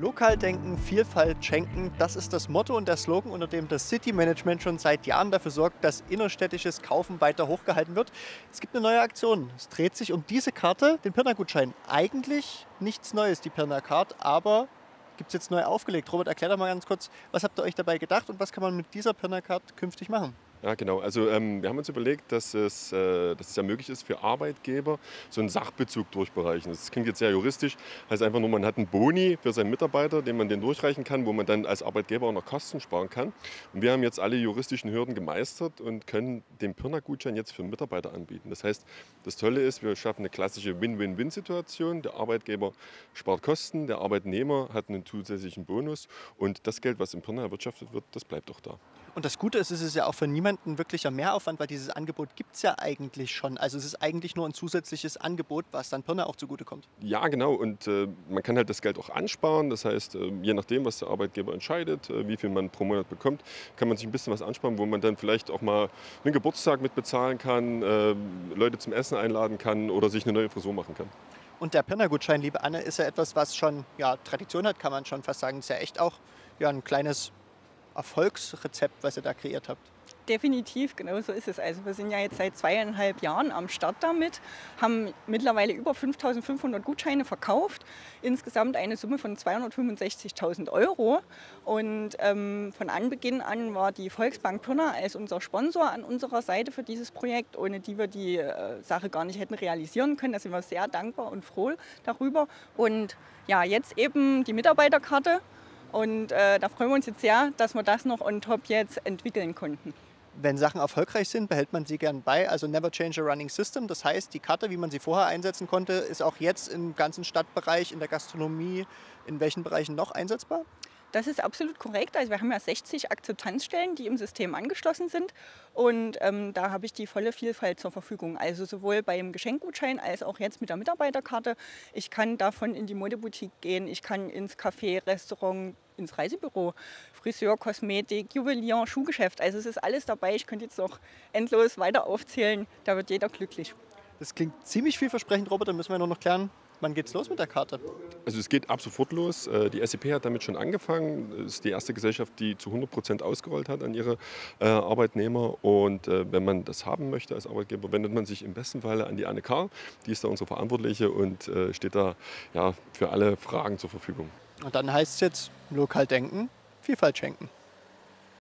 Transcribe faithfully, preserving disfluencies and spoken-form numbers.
Lokal denken, Vielfalt schenken, das ist das Motto und der Slogan, unter dem das City Management schon seit Jahren dafür sorgt, dass innerstädtisches Kaufen weiter hochgehalten wird. Es gibt eine neue Aktion. Es dreht sich um diese Karte, den Pirna-Gutschein. Eigentlich nichts Neues, die Pirna-Card, aber gibt es jetzt neu aufgelegt. Robert, erklär doch mal ganz kurz, was habt ihr euch dabei gedacht und was kann man mit dieser Pirna-Card künftig machen? Ja, genau. Also ähm, wir haben uns überlegt, dass es, äh, dass es ja möglich ist für Arbeitgeber, so einen Sachbezug durchbereichen. Das klingt jetzt sehr juristisch. Heißt einfach nur, man hat einen Boni für seinen Mitarbeiter, den man den durchreichen kann, wo man dann als Arbeitgeber auch noch Kosten sparen kann. Und wir haben jetzt alle juristischen Hürden gemeistert und können den Pirna-Gutschein jetzt für Mitarbeiter anbieten. Das heißt, das Tolle ist, wir schaffen eine klassische Win-Win-Win-Situation. Der Arbeitgeber spart Kosten, der Arbeitnehmer hat einen zusätzlichen Bonus und das Geld, was im Pirna erwirtschaftet wird, das bleibt auch da. Und das Gute ist, es ist ja auch für niemanden wirklicher Mehraufwand, weil dieses Angebot gibt es ja eigentlich schon. Also es ist eigentlich nur ein zusätzliches Angebot, was dann Pirna auch zugutekommt. Ja, genau. Und äh, man kann halt das Geld auch ansparen. Das heißt, äh, je nachdem, was der Arbeitgeber entscheidet, äh, wie viel man pro Monat bekommt, kann man sich ein bisschen was ansparen, wo man dann vielleicht auch mal einen Geburtstag mit bezahlen kann, äh, Leute zum Essen einladen kann oder sich eine neue Frisur machen kann. Und der Pirna-Gutschein, liebe Anne, ist ja etwas, was schon ja, Tradition hat, kann man schon fast sagen. Ist ja echt auch ja, ein kleines Erfolgsrezept, was ihr da kreiert habt. Definitiv, genau so ist es. Also wir sind ja jetzt seit zweieinhalb Jahren am Start damit, haben mittlerweile über fünftausendfünfhundert Gutscheine verkauft, insgesamt eine Summe von zweihundertfünfundsechzigtausend Euro. Und ähm, von Anbeginn an war die Volksbank Pirna als unser Sponsor an unserer Seite für dieses Projekt, ohne die wir die äh, Sache gar nicht hätten realisieren können. Da sind wir sehr dankbar und froh darüber. Und ja, jetzt eben die Mitarbeiterkarte. Und äh, da freuen wir uns jetzt sehr, dass wir das noch on top jetzt entwickeln konnten. Wenn Sachen erfolgreich sind, behält man sie gern bei. Also never change a running system. Das heißt, die Karte, wie man sie vorher einsetzen konnte, ist auch jetzt im ganzen Stadtbereich, in der Gastronomie, in welchen Bereichen noch einsetzbar? Das ist absolut korrekt. Also wir haben ja sechzig Akzeptanzstellen, die im System angeschlossen sind. Und ähm, da habe ich die volle Vielfalt zur Verfügung. Also sowohl beim Geschenkgutschein als auch jetzt mit der Mitarbeiterkarte. Ich kann davon in die Modeboutique gehen, ich kann ins Café, Restaurant, ins Reisebüro, Friseur, Kosmetik, Juwelier, Schuhgeschäft. Also es ist alles dabei. Ich könnte jetzt noch endlos weiter aufzählen. Da wird jeder glücklich. Das klingt ziemlich vielversprechend, Robert. Da müssen wir nur noch klären, wann geht's los mit der Karte? Also es geht ab sofort los. Die S E P hat damit schon angefangen. Es ist die erste Gesellschaft, die zu hundert Prozent ausgerollt hat an ihre äh, Arbeitnehmer. Und äh, wenn man das haben möchte als Arbeitgeber, wendet man sich im besten Falle an die Anne Karl. Die ist da unsere Verantwortliche und äh, steht da ja, für alle Fragen zur Verfügung. Und dann heißt es jetzt, lokal denken, Vielfalt schenken.